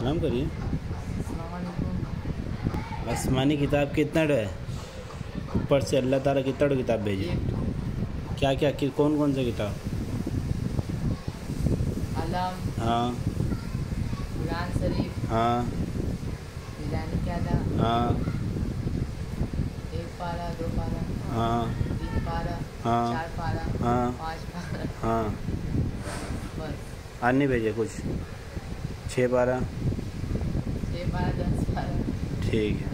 सलाम करिए। अस्सलामुअलैकुम। आसमानी किताब कितना है? ऊपर से अल्लाह ताला कितना किताब भेजे? क्या क्या कौन कौन सा किताब? अलम, हाँ कुरान शरीफ, हाँ गिलानी क्यादा, हाँ 1 पारा 2 पारा, हाँ 3 पारा, हाँ 4 पारा, हाँ 5 पारा, हाँ। बस। आज नहीं भेजे कुछ? 6 12? 6 पारा 10 पारा। ठीक है।